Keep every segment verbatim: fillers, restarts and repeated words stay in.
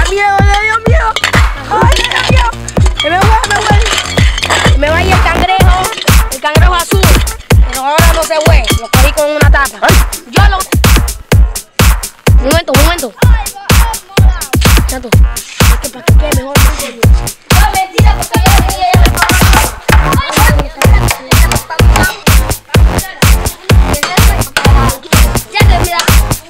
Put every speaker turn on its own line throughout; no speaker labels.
miedo, me dio miedo. Ay, me dio miedo. Se me fue, me fue. Me va ahí el cangrejo, el cangrejo azul. Pero ahora no se fue, lo cogí con una tapa. Ay. Yo lo... Un momento, un momento. Chato, es que para que quede mejor. No, mentira, porque yo le dije. Ya te mira.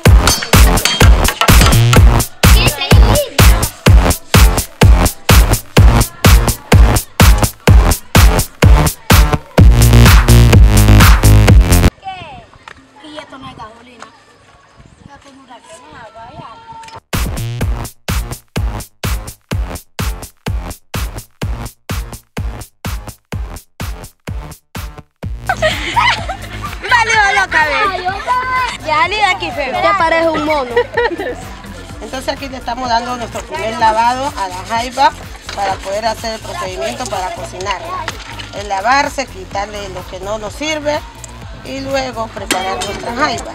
Ya ni de aquí, feo. Te parece un mono.
Entonces aquí le estamos dando nuestro primer lavado a la jaiba para poder hacer el procedimiento para cocinarla. El lavarse, quitarle lo que no nos sirve y luego preparar nuestras jaibas.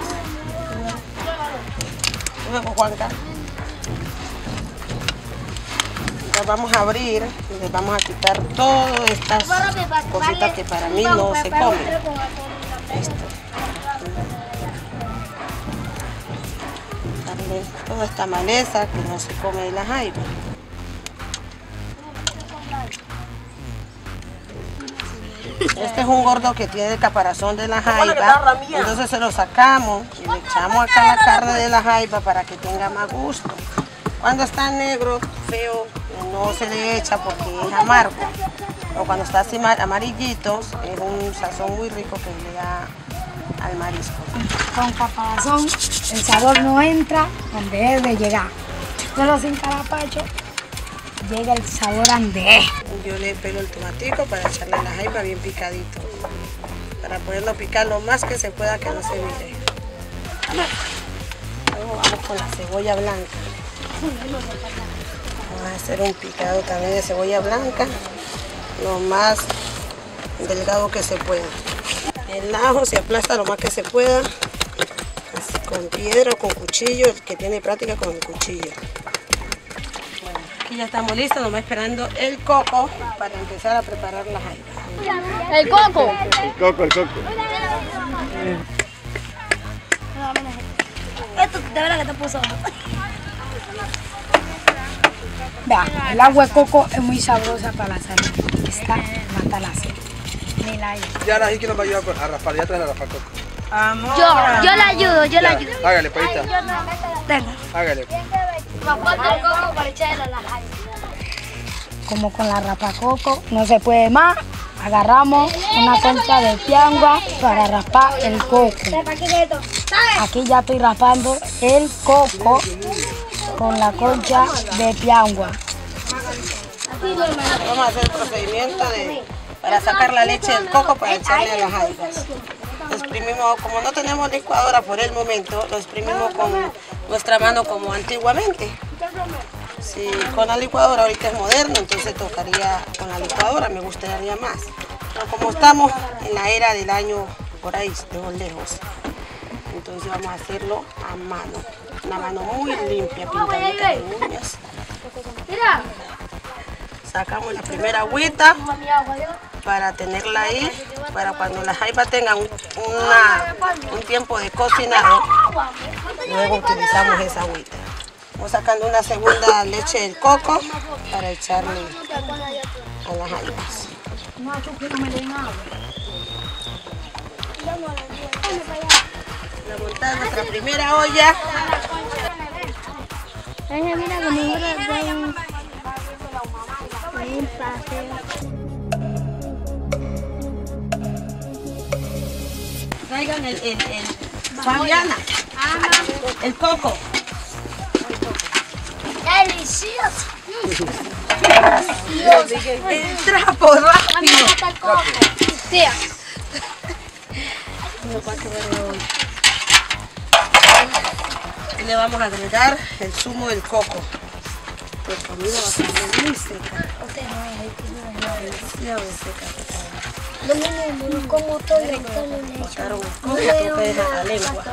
Luego, Juanca. Ya vamos a abrir y les vamos a quitar todas estas cositas que para mí no se comen. Esto. Darle toda esta maleza que no se come de la jaiba. Este es un gordo que tiene el caparazón de la jaiba, entonces se lo sacamos y le echamos acá la carne de la jaiba para que tenga más gusto. Cuando está negro, feo, no se le echa porque es amargo. Pero cuando está así amarillito, es un sazón muy rico que le da al marisco.
Con caparazón, el sabor no entra donde debe llegar. Pero sin carapacho, llega el sabor ande.
Yo le pelo el tomatico para echarle la jaiba bien picadito. Para poderlo picar lo más que se pueda que no se mire. Luego vamos con la cebolla blanca. Vamos a hacer un picado también de cebolla blanca, lo más delgado que se pueda. El ajo se aplasta lo más que se pueda, así con piedra o con cuchillo, el que tiene práctica con el cuchillo. Bueno, aquí ya estamos listos, nomás esperando el coco para empezar a preparar la jaiba.
¿El coco?
El coco, el coco.
Esto de verdad que te puso.
Vea, el agua de coco es muy sabrosa para la salud. Está mata la sed. Ni la hay.
Ya ahora sí que nos va a ayudar a raspar, ya traen a raspar coco.
Amor.
Yo, yo la ayudo, yo la ayudo.
Hágale, paita.
Tenga.
Hágale.
Como con la rapacoco, no se puede más. Agarramos una concha de piangua para raspar el coco. Aquí ya estoy raspando el coco con la concha de piangua.
Vamos a hacer el procedimiento de, para sacar la leche del coco para echarle a las jaibas. Lo exprimimos, como no tenemos licuadora por el momento, lo exprimimos con nuestra mano como antiguamente. Si con la licuadora ahorita es moderno, entonces tocaría con la licuadora, me gustaría más. Pero como estamos en la era del año por ahí, de lejos, entonces vamos a hacerlo a mano. Una mano muy limpia, pintadita de uñas. Sacamos la primera agüita para tenerla ahí, para cuando las jaibas tengan una, un tiempo de cocinado, luego utilizamos esa agüita. Vamos sacando una segunda leche del coco para echarle a las jaibas. La montada nuestra primera olla. Traigan el, el, el Fabiana, el coco.
Delicioso.
El trapo rápido.
Tía.
Y le vamos a agregar el zumo del coco. La comida va a ser muy seca. Demasiado seca.
No, no, no, como todo el
Botaron el coco, tú te dejas la lengua.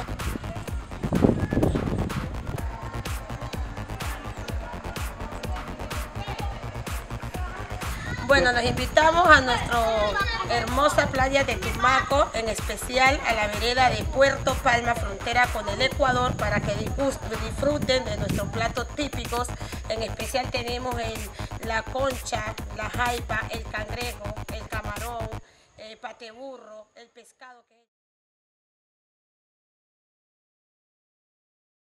Bueno, los invitamos a nuestra hermosa playa de Tumaco, en especial a la vereda de Puerto Palma, frontera con el Ecuador, para que disfruten de nuestros platos típicos. En especial tenemos el, la concha, la jaipa, el cangrejo, el camarón, el pateburro, el pescado que